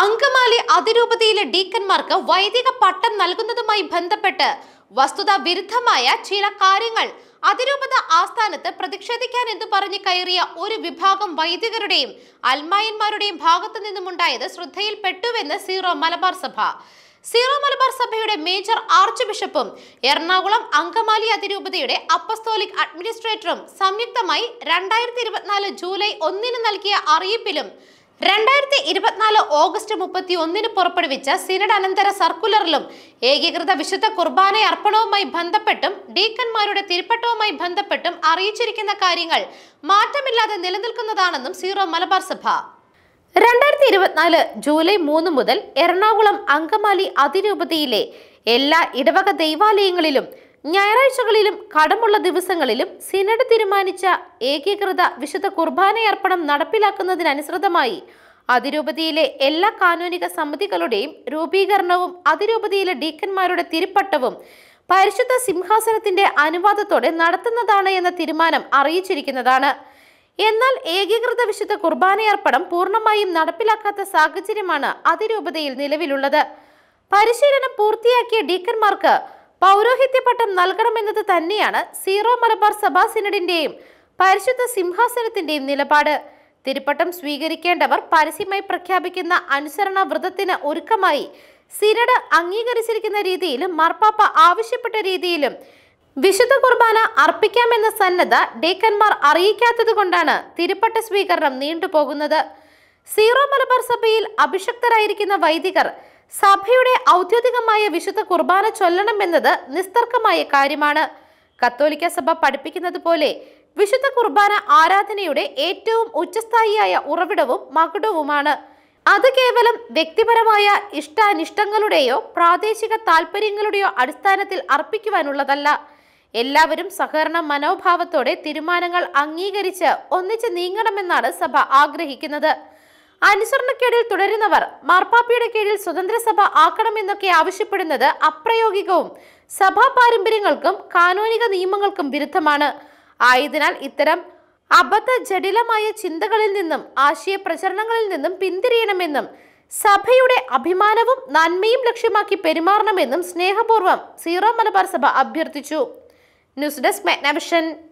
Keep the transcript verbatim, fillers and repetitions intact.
അങ്കമാലി അതിരൂപതയിലെ ഡീക്കന്മാർക്ക് വൈദിക പട്ടം നൽകുന്നതുമായി ബന്ധപ്പെട്ട് വസ്തുതാ വിരുദ്ധമായ ചില കാര്യങ്ങൾ അതിരൂപത ആസ്ഥാനത്ത് പ്രതിഷേധിക്കാൻ എന്ന് പറഞ്ഞ് കയറിയ ഒരു വിഭാഗം വൈദികരുടെയും അൽമായന്മാരുടെയും ഭാഗത്തു നിന്നുമുണ്ടായത് ശ്രദ്ധയിൽപ്പെട്ടുവെന്ന് സീറോ മലബാർ സഭ. സീറോ മലബാർ സഭയുടെ മേജർ ആർച്ച് ബിഷപ്പും എറണാകുളം അങ്കമാലി അതിരൂപതയുടെ അപ്പസ്തോലിക് അഡ്മിനിസ്ട്രേറ്ററും സംയുക്തമായി രണ്ടായിരത്തി ഇരുപത്തിനാല് ജൂലൈ ഒന്നിന് നൽകിയ അറിയിപ്പിലും രണ്ടായിരത്തി ഇരുപത്തിനാല് ഓഗസ്റ്റ് മുപ്പത്തി ഒന്നിന് പുറപ്പെടുവിച്ച സിനഡ് അനന്തര സർക്കുലറിലും ഏകീകൃത വിശുദ്ധ കുർബാന അർപ്പണവുമായി ബന്ധപ്പെട്ടും ഡീക്കന്മാരുടെ തിരുപ്പട്ടവുമായി ബന്ധപ്പെട്ടും അറിയിച്ചിരിക്കുന്ന കാര്യങ്ങൾ മാറ്റമില്ലാതെ നിലനിൽക്കുന്നതാണെന്നും സീറോ മലബാർ സഭ. രണ്ടായിരത്തി ഇരുപത്തിനാല് ജൂലൈ മൂന്ന് മുതൽ എറണാകുളം അങ്കമാലി അതിരൂപതയിലെ എല്ലാ ഇടവക ദൈവാലയങ്ങളിലും ഞായറാഴ്ചകളിലും കടമുള്ള ദിവസങ്ങളിലും സിനഡ് തീരുമാനിച്ച ഏകീകൃത വിശുദ്ധ കുർബാനയർപ്പണം നടപ്പിലാക്കുന്നതിനനുസൃതമായി അതിരൂപതയിലെ എല്ലാ കാനോനിക സമിതികളുടെയും രൂപീകരണവും അതിരൂപതയിലെ ഡീക്കന്മാരുടെ തിരുപ്പട്ടവും പരിശുദ്ധ സിംഹാസനത്തിന്റെ അനുവാദത്തോടെ നടത്തുന്നതാണ് എന്ന തീരുമാനം അറിയിച്ചിരിക്കുന്നതാണ്. എന്നാൽ ഏകീകൃത വിശുദ്ധ കുർബാനയർപ്പണം പൂർണ്ണമായും നടപ്പിലാക്കാത്ത സാഹചര്യമാണ് അതിരൂപതയിൽ നിലവിലുള്ളത്. പരിശീലനം പൂർത്തിയാക്കിയ ഡീക്കന്മാർക്ക് പൗരോഹിത്യ പട്ടം നൽകണമെന്നത് തന്നെയാണ് സീറോ മലബാർ സഭാ സിനഡിന്റെയും പരിശുദ്ധ സിംഹാസനത്തിന്റെയും നിലപാട്. തിരുപ്പട്ടം സ്വീകരിക്കേണ്ടവർ പരസ്യമായി പ്രഖ്യാപിക്കുന്ന അനുസരണ വ്രതത്തിന് ഒരുക്കമായി സിനഡ് അംഗീകരിച്ചിരിക്കുന്ന രീതിയിലും മാർപ്പാപ്പ ആവശ്യപ്പെട്ട രീതിയിലും വിശുദ്ധ കുർബാന അർപ്പിക്കാമെന്ന സന്നദ്ധ ഡീക്കന്മാർ അറിയിക്കാത്തത് കൊണ്ടാണ് തിരുപ്പട്ട സ്വീകരണം നീണ്ടുപോകുന്നത്. സീറോ മലബാർ സഭയിൽ അഭിഷക്തരായിരിക്കുന്ന വൈദികർ സഭയുടെ ഔദ്യോഗികമായ വിശുദ്ധ കുർബാന ചൊല്ലണമെന്നത് നിസ്തർക്കമായ കാര്യമാണ്. കത്തോലിക്ക സഭ പഠിപ്പിക്കുന്നത് പോലെ വിശുദ്ധ കുർബാന ആരാധനയുടെ ഏറ്റവും ഉച്ചസ്ഥായിയായ ഉറവിടവും മകുടവുമാണ്. അത് കേവലം വ്യക്തിപരമായ ഇഷ്ടാനിഷ്ടങ്ങളുടെയോ പ്രാദേശിക താല്പര്യങ്ങളുടെയോ അടിസ്ഥാനത്തിൽ അർപ്പിക്കുവാനുള്ളതല്ല. എല്ലാവരും സഹകരണ മനോഭാവത്തോടെ തീരുമാനങ്ങൾ അംഗീകരിച്ച് ഒന്നിച്ച് നീങ്ങണമെന്നാണ് സഭ ആഗ്രഹിക്കുന്നത്. അനുസരണക്കേടിൽ തുടരുന്നവർ മാർപ്പാപ്പയുടെ കീഴിൽ സ്വതന്ത്ര സഭ ആക്കണമെന്നൊക്കെ ആവശ്യപ്പെടുന്നത് അപ്രായോഗികവും സഭാ പാരമ്പര്യങ്ങൾക്കും കാനോനിക നിയമങ്ങൾക്കും വിരുദ്ധമാണ്. ആയതിനാൽ ഇത്തരം അബദ്ധ ജടിലമായ ചിന്തകളിൽ നിന്നും ആശയ പ്രചരണങ്ങളിൽ നിന്നും പിന്തിരിയണമെന്നും സഭയുടെ അഭിമാനവും നന്മയും ലക്ഷ്യമാക്കി പെരുമാറണമെന്നും സ്നേഹപൂർവ്വം സീറോ മലബാർ സഭ അഭ്യർത്ഥിച്ചു. News desk മെഗ്നവിഷൻ.